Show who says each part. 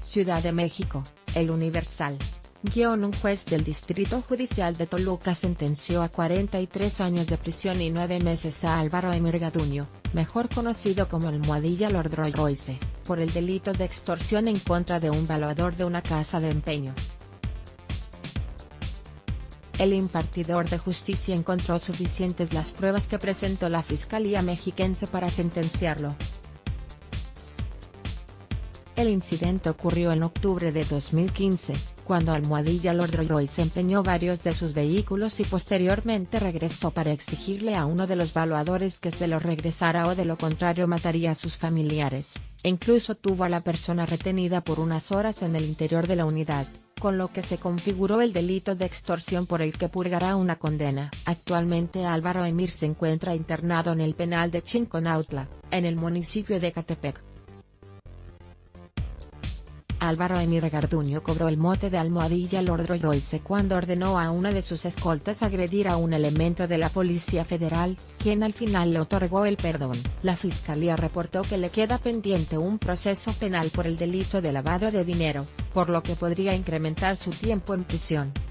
Speaker 1: Ciudad de México, El Universal. Un juez del Distrito Judicial de Toluca sentenció a 43 años de prisión y 9 meses a Álvaro Emir Garduño, mejor conocido como Almohadilla Lord Rolls Royce, por el delito de extorsión en contra de un valuador de una casa de empeño. El impartidor de justicia encontró suficientes las pruebas que presentó la Fiscalía mexiquense para sentenciarlo. El incidente ocurrió en octubre de 2015, cuando Almohadilla Lord Rolls Royce empeñó varios de sus vehículos y posteriormente regresó para exigirle a uno de los valuadores que se los regresara o de lo contrario mataría a sus familiares, e incluso tuvo a la persona retenida por unas horas en el interior de la unidad, con lo que se configuró el delito de extorsión por el que purgará una condena. Actualmente Álvaro Emir se encuentra internado en el penal de Chinconautla, en el municipio de Ecatepec. Álvaro Emir Garduño cobró el mote de Almohadilla Lord Rolls Royce cuando ordenó a una de sus escoltas agredir a un elemento de la Policía Federal, quien al final le otorgó el perdón. La Fiscalía reportó que le queda pendiente un proceso penal por el delito de lavado de dinero, por lo que podría incrementar su tiempo en prisión.